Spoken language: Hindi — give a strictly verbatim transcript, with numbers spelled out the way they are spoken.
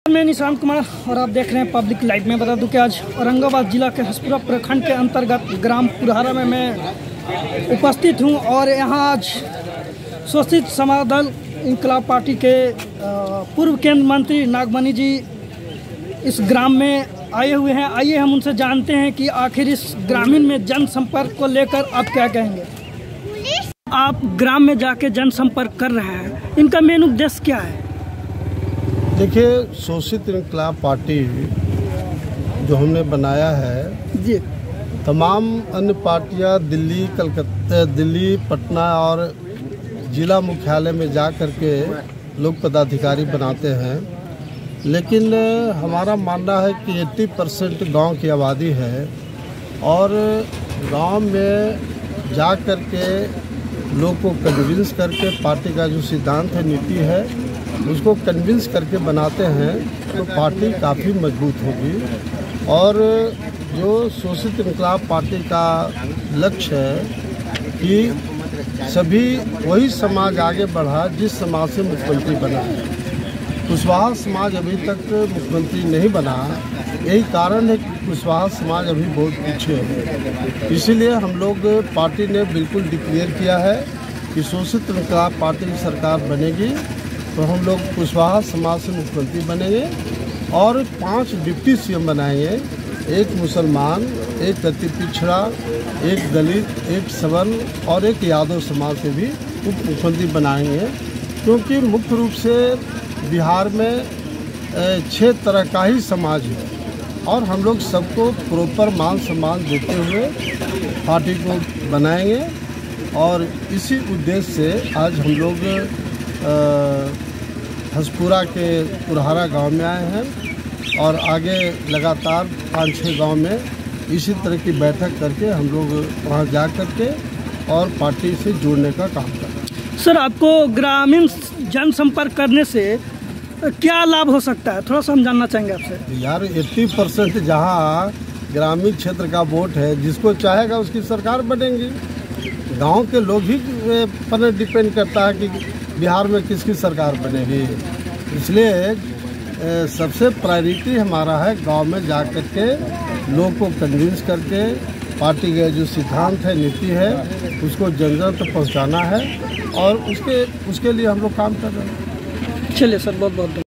मैं निशांत कुमार और आप देख रहे हैं पब्लिक लाइव में। बता दूं कि आज औरंगाबाद जिला के हसपुरा प्रखंड के अंतर्गत ग्राम पुरहारा में मैं उपस्थित हूं और यहां आज शोषित समाजदल इंकलाब पार्टी के पूर्व केंद्र मंत्री नागमणि जी इस ग्राम में आए हुए हैं। आइए हम उनसे जानते हैं कि आखिर इस ग्रामीण में जनसंपर्क को लेकर आप क्या कहेंगे। आप ग्राम में जाके जनसंपर्क कर रहे हैं, इनका मेन उद्देश्य क्या है? देखिए, शोषित इंकलाब पार्टी जो हमने बनाया है जी, तमाम अन्य पार्टियां दिल्ली, कलकत्ता, दिल्ली, पटना और जिला मुख्यालय में जा कर के लोग पदाधिकारी बनाते हैं, लेकिन हमारा मानना है कि अस्सी परसेंट गाँव की आबादी है और गांव में जा कर के लोग को कन्विंस करके पार्टी का जो सिद्धांत है, नीति है, उसको कन्विंस करके बनाते हैं तो पार्टी काफ़ी मजबूत होगी। और जो शोषित इंकलाब पार्टी का लक्ष्य है कि सभी वही समाज आगे बढ़ा जिस समाज से मुख्यमंत्री बना है। कुशवाहा समाज अभी तक मुख्यमंत्री नहीं बना, यही कारण है कि कुशवाहा समाज अभी बहुत पीछे है। इसीलिए हम लोग पार्टी ने बिल्कुल डिक्लेयर किया है कि शोषित इंकलाब पार्टी की सरकार बनेगी तो हम लोग कुशवाहा समाज से मुख्यमंत्री बनेंगे और पांच डिप्टी सीएम बनाएंगे, एक मुसलमान, एक अति पिछड़ा, एक दलित, एक सवर्ण और एक यादव समाज से भी उप मुख्यमंत्री बनाएंगे। क्योंकि मुख्य रूप से बिहार में छः तरह का ही समाज है और हम लोग सबको प्रॉपर मान सम्मान देते हुए पार्टी को बनाएंगे और इसी उद्देश्य से आज हम लोग हसपुरा के पुरहारा गांव में आए हैं और आगे लगातार पाँच छः गांव में इसी तरह की बैठक करके हम लोग वहां जा करके और पार्टी से जुड़ने का काम कर रहे हैं। सर, आपको ग्रामीण जनसंपर्क करने से क्या लाभ हो सकता है, थोड़ा सा हम जानना चाहेंगे आपसे। यार, अस्सी परसेंट जहाँ ग्रामीण क्षेत्र का वोट है, जिसको चाहेगा उसकी सरकार बनेगी। गांव के लोग ही पर डिपेंड करता है कि बिहार में किसकी सरकार बनेगी। इसलिए सबसे प्रायोरिटी हमारा है गांव में जा कर के लोग को कन्विंस करके पार्टी का जो सिद्धांत है, नीति है, उसको जन जन तक पहुँचाना है और उसके उसके लिए हम लोग काम कर रहे हैं। चलिए सर, बहुत बहुत